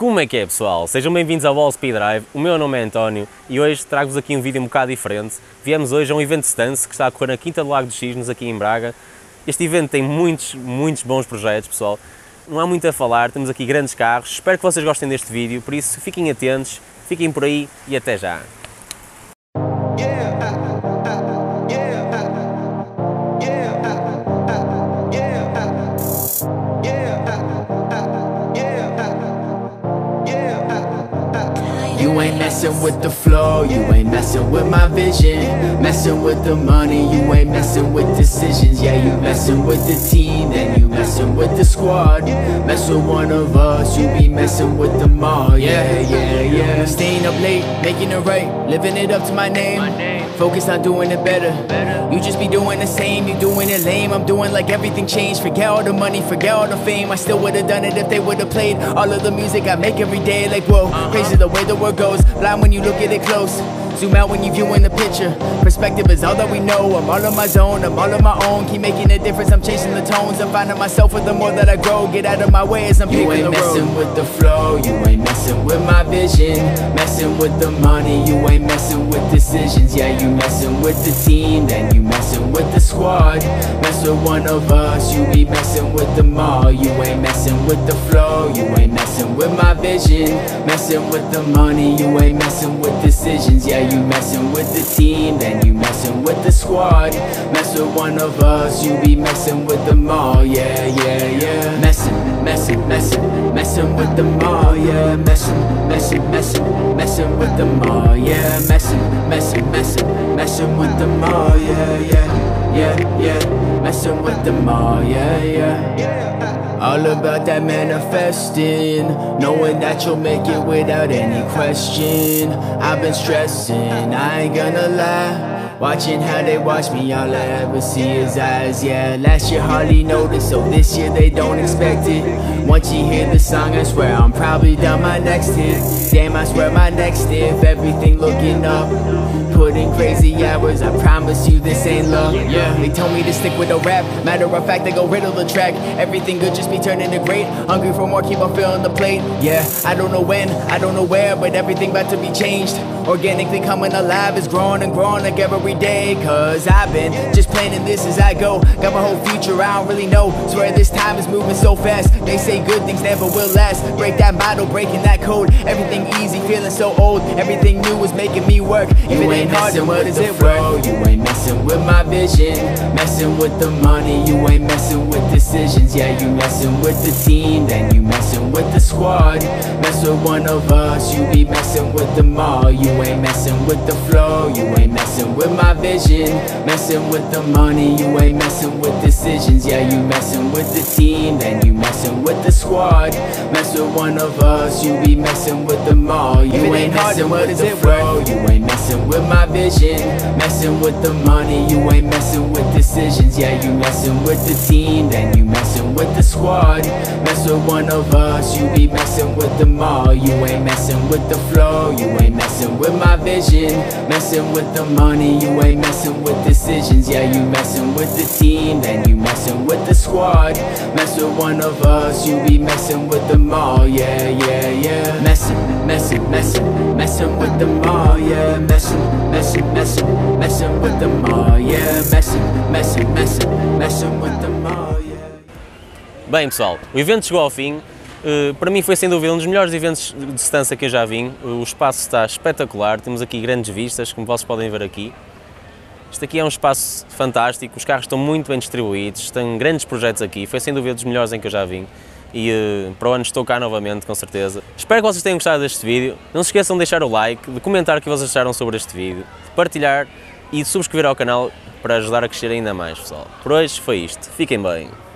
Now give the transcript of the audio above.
Como é que é, pessoal? Sejam bem-vindos ao All Speed Drive. O meu nome é António e hoje trago-vos aqui um vídeo um bocado diferente. Viemos hoje a um evento de Stance que está a correr na Quinta do Lago dos Cisnes, aqui em Braga. Este evento tem muitos bons projetos, pessoal. Não há muito a falar, temos aqui grandes carros. Espero que vocês gostem deste vídeo, por isso fiquem atentos, fiquem por aí e até já. You ain't messing with the flow, you ain't messing with my vision. Messing with the money, you ain't messing with decisions. Yeah, you messing with the team, then you messing with the squad. Mess with one of us, you be messing with them all. Yeah. Staying up late, making it right, living it up to my name. Focused on doing it better. You just be doing the same, you doing it lame. I'm doing like everything changed. Forget all the money, forget all the fame. I still would've done it if they would've played all of the music I make every day. Like whoa, crazy the way the world goes. Blind when you look at it close. Zoom out when you viewing the picture. Perspective is all that we know. I'm all on my zone, I'm all on my own. Keep making a difference, I'm chasing the tones. I'm finding myself with the more that I grow. Get out of my way as I'm picking the road. You ain't messing with the flow, you ain't messing with my vision. Messing with the money, you ain't messing with decisions. Yeah, you messing with the team, then you messing with the squad. Mess with one of us, you be messing with them all. You ain't messing with the flow, you ain't messing with my vision. Messing with the money, you ain't messing with decisions. Yeah, you messing with the team, then you messing with the squad. Mess with one of us, you be messing with them all. Yeah. Messing with them all. Yeah, messing with them all. Yeah, messing with them all. Yeah, messing with them all. Yeah. All about that manifesting, knowing that you'll make it without any question. I've been stressing, I ain't gonna lie. Watching how they watch me, all I ever see is eyes. Yeah, last year hardly noticed, so this year they don't expect it. Once you hear the song, I swear I'm probably done my next hit. Damn, I swear my next stiff, everything looking up. Putting crazy hours, I promise you this ain't luck. Yeah, they told me to stick with the rap. Matter of fact, they go riddle the track. Everything good just be turning to great. Hungry for more, keep on filling the plate. Yeah, I don't know when, I don't know where, but everything about to be changed. Organically coming alive, it's growing and growing like every day. Cause I've been just planning this as I go. Got my whole future, I don't really know. Swear this time is moving so fast. They say good things never will last. Break that model, breaking that code. Everything easy, feeling so old. Everything new is making me work. If it ain't hard, then what is it worth? You ain't messing with my vision. Messing with the money, you ain't messing with decisions. Yeah, you messing with the team, then you messing with the squad. Mess with one of us, you be messing with them all. You ain't messing with the flow, you ain't messing with my vision. Messing with the money, you ain't messing with decisions. Yeah, you messing with the team, then you messing with the squad. Mess with one of us, you be messing with them all. You ain't messing with the flow, you ain't messing with my vision. Messing with the money, you ain't messing with decisions. Yeah, you messing with the team, then you messing with the squad. Mess with one of us, you be messing with them all. You ain't messing with the flow, you ain't messing with my vision. Messing with the money, you ain't messing with decisions. Yeah, you messing with the team, then you messing with the squad. Mess with one of us, you be messing with them all. Yeah. Messing with them all. Yeah, messing with them all. Yeah, messing with them all. Yeah. Bem, pessoal, o evento chegou ao fim. Para mim foi sem dúvida um dos melhores eventos de distância que eu já vim. O espaço está espetacular, temos aqui grandes vistas, como vocês podem ver aqui. Este aqui é um espaço fantástico, os carros estão muito bem distribuídos, têm grandes projetos aqui, foi sem dúvida dos melhores em que eu já vim. E para o ano estou cá novamente, com certeza. Espero que vocês tenham gostado deste vídeo. Não se esqueçam de deixar o like, de comentar o que vocês acharam sobre este vídeo, de partilhar e de subscrever ao canal para ajudar a crescer ainda mais, pessoal. Por hoje foi isto. Fiquem bem.